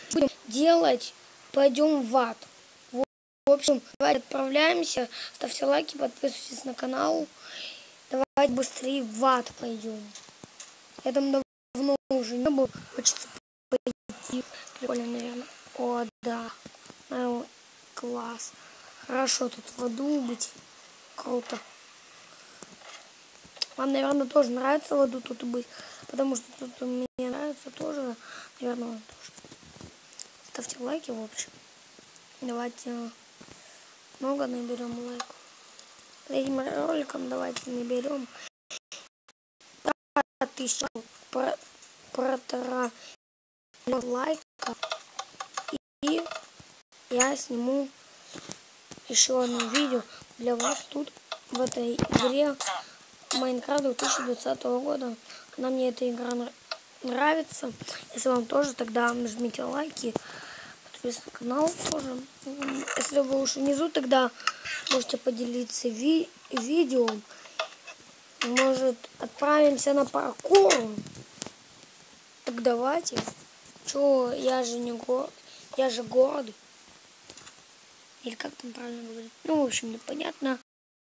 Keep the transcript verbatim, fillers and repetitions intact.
будем делать, пойдем в ад. В общем, давайте отправляемся. Ставьте лайки, подписывайтесь на канал. Давайте быстрее в ад пойдем. Я там давно уже не был. Хочется пойти. Прикольно, наверное. О, да. Ну, класс. Хорошо тут в аду быть. Круто. Вам, наверное, тоже нравится в аду тут быть. Потому что тут мне нравится тоже. Наверное, вам тоже. Ставьте лайки, в общем. Давайте много наберем лайков. Этим роликом давайте наберем тысячу про, полтора лайков. И я сниму еще одно видео для вас тут в этой игре Майнкрафт две тысячи двадцатого года. Она мне эта игра нравится. Если вам тоже, тогда нажмите лайки. Подписывайтесь на канал тоже. Если вы уже внизу, тогда можете поделиться ви видео. Может, отправимся на паркур? Так давайте. Чё, я же не город. Я же город. Или как там правильно говорить? Ну, в общем, непонятно.